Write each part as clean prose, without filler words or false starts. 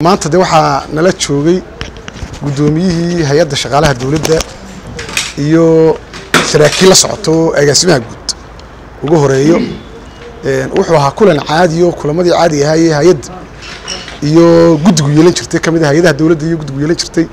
maanta de waxaa nala joogay gudoomiyihii hay'adda shaqaalaha dawladda iyo saraakiil la socoto agaasimaha guud ugu horeeyo wuxuu ahaa kulan caadi oo kulamadii caadi ahaa hay'adda iyo guddigu yeelan jirtay kamid ah hay'adaha dawladda iyo guddigu yeelan jirtay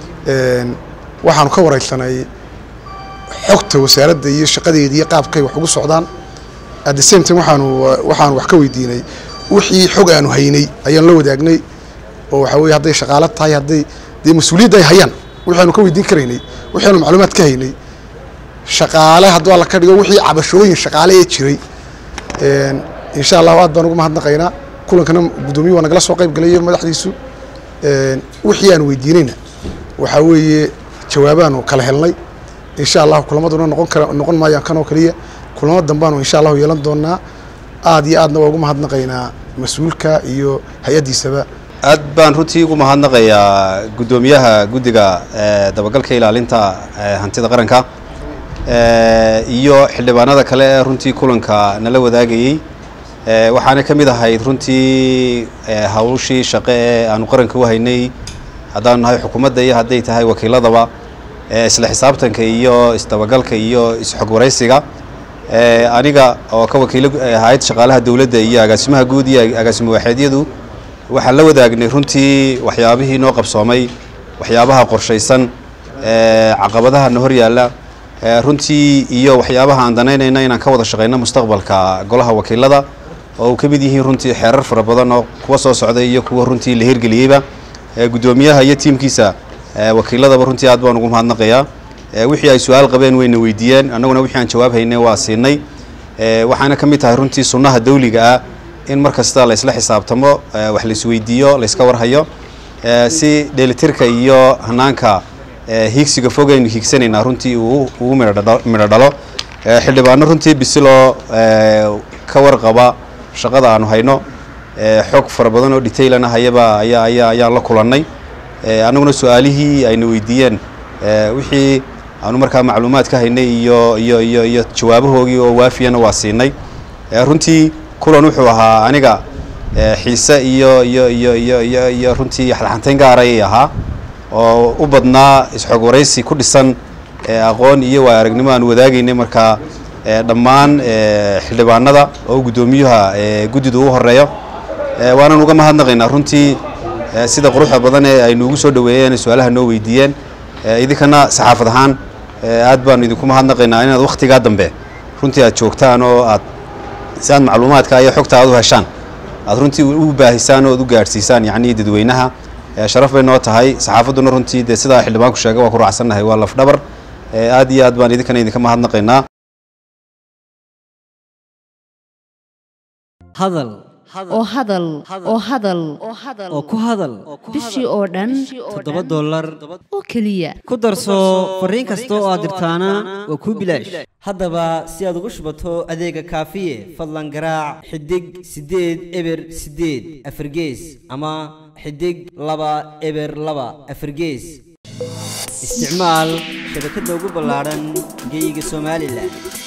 waxaanu ka wareysanay xogta wasaaradda iyo shaqadeedii iyo qaabkay wax ugu socdaan at the same time waxaanu wax ka weydiinay wixii xog aanu haynay ayaan la wadaagnay oo waxa weeye hadday shaqaale tahay hadday mas'uuliyad ay hayaan waxaanu ka weydiin karaynay waxaanu macluumaad ka haynay shaqaale haddii la ka dhigo wixii cabashooyin shaqaale ee jiray insha Allah aad baan ugu mahadnaqaynaa kulankana gudoomiyuhu waa nagala soo qayb galay madaxdiisu wixii aan weydiinayna waxa weeye jawaabaanu kala helnay insha Allah kulamaduna noqon maayaan kan oo kaliya kulamada dambaanu insha Allah yeelan doonaa aad iyo aadna waa ugu mahadnaqaynaa mas'uulka iyo hay'adiisaba aad baan runtii ugu mahadnaqayaa gudoomiyaha guddiga dabagalka ilaalinta hantida qaranka iyo xildhibaanada kale ee runtii kulanka nala wadaagayay waxaana kamid ahayd runtii hawshii shaqo ee aanu qaranka u haynay haddaan nahay xukuumadda iyo hadday tahay wakiiladaba isla xisaabtanka iyo isdabagalka iyo isxog wareysiga aniga oo ka wakiilo hay'ad shaqaalaha dawladda iyo agaasimaha guud iyo agaasimo waaxeedyadu waxaan la wadaagnay runtii waxyaabihii noo qabsoomay waxyaabaha qorshaysan caqabadaha hor yaala runtii iyo waxyaabaha aan danaynayna inaan ka wada shaqeyno mustaqbalka golaha wakiilada oo ka mid yihiin runtii xeerar fara badan oo kuwa soo socday iyo kuwa runtii la hirgeliyayba gudoomiyaha iyo tiimkiisa wakiiladaba runtii aad baan ugu mahadnaqayaa wixii ay su'aal qabeen wayna weydiiyeen annaguna wixii aan jawaab haynay waa siinay waxaana ka mid tahay runtii sunnaha dawliga ah in markasta la isla xisaabtamo wax la isweydiiyo la iska warhayo si dheelitirka iyo hanaanka hiigsiga fogaynu hiigsanayna runtii uu midho dhalo xildhibaano runtii bisiloo ka warqaba shaqada aanu hayno xog fara badan oo detailana hayaba ayaan la kulannay annaguna su'aalihii ayna weydiiyeen wixii aanu markaa macluumaad ka haynay iyo jawaabahoogii oo waafiyana waa siinay runtii kulan wuxuu ahaa aniga xiise iyo runtii xalxantayn gaar ah ay ahaa oo u badnaa isxog wareysi ku dhisan aqoon iyo waa aragnimo aan wadaagaynay markaa dhammaan xildhibaanada oo gudoomiyuha guddidu u horeeyo waanan uga mahadnaqaynaa runtii sida quruxda badan ee ay noogu soo dhaweeyeen su'aalaha noo weydiiyeen idinkana saxaafad ahaan aad baan idinku mahadnaqaynaa inaad waqtiga dambe runtii aad joogtaan oo aad si aad macluumaadka iyo xogta aad u heshaan aad runtii u baahisaan oo u gaarsiisaan yacni dadweynaha sharaf bay noo tahay saxaafaduna runtii de sida xildhibaanku sheegay waa ku raacsanahay waa laf dhabar aad iyo aad baan idinkana idinka mahadnaqaynaa hadal oo ku hadal bishii oo dhan $7 oo kaliya ku darso fariin kasta oo aad dirtaana waa ku bilaash haddaba si aad ugu shubato adeega kaafiye fadlan garaac xidig 8 eber 8 afargees ama xidig 2 eber 2 afargees isticmaal shabakadda ugu ballaaran geyga Soomaaliland.